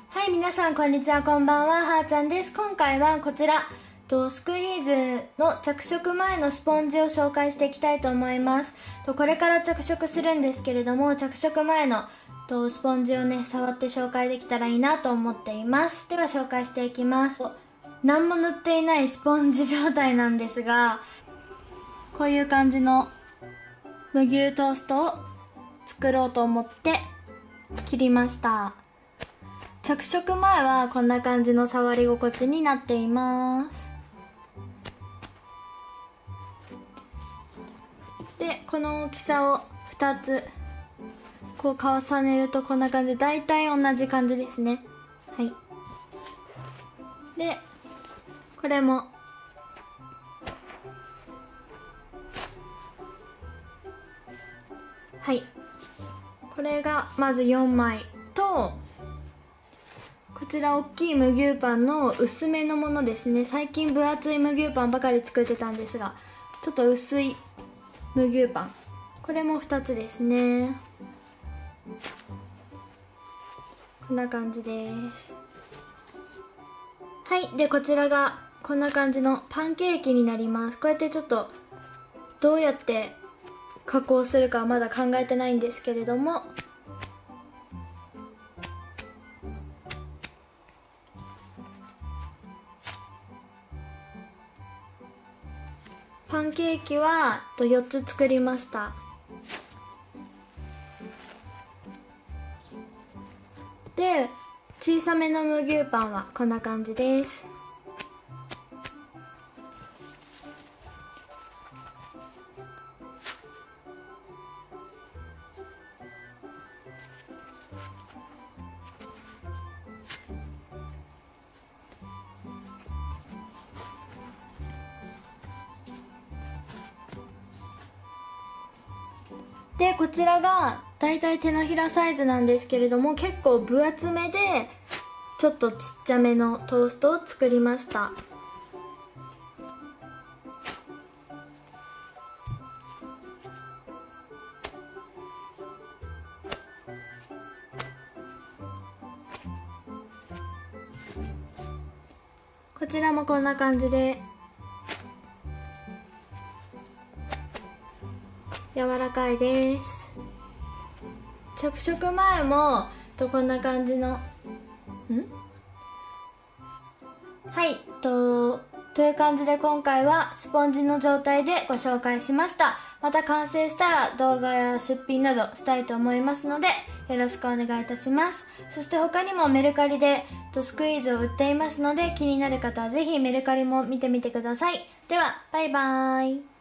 はい、皆さんこんにちは、こんばんは、はーちゃんです。今回はこちらスクイーズの着色前のスポンジを紹介していきたいと思います。これから着色するんですけれども、着色前のスポンジをね触って紹介できたらいいなと思っています。では紹介していきます。何も塗っていないスポンジ状態なんですが、こういう感じの麦トーストを作ろうと思って切りました。着色前はこんな感じの触り心地になっています。でこの大きさを2つこう重ねるとこんな感じで、大体同じ感じですね。はい。でこれもはい、これがまず4枚と、こちら大きい麦パンの薄めのものですね。最近分厚い麦パンばかり作ってたんですが、ちょっと薄い麦パン、これも2つですね。こんな感じです。はい。でこちらがこんな感じのパンケーキになります。こうやってちょっとどうやって加工するかはまだ考えてないんですけれども、パンケーキは4つ作りました。で小さめの麦パンはこんな感じです。でこちらがだいたい手のひらサイズなんですけれども、結構分厚めでちょっとちっちゃめのトーストを作りました。こちらもこんな感じで柔らかいです。着色前もこんな感じのはいという感じで今回はスポンジの状態でご紹介しました。また完成したら動画や出品などしたいと思いますのでよろしくお願いいたします。そして他にもメルカリでスクイーズを売っていますので、気になる方はぜひメルカリも見てみてください。ではバイバーイ。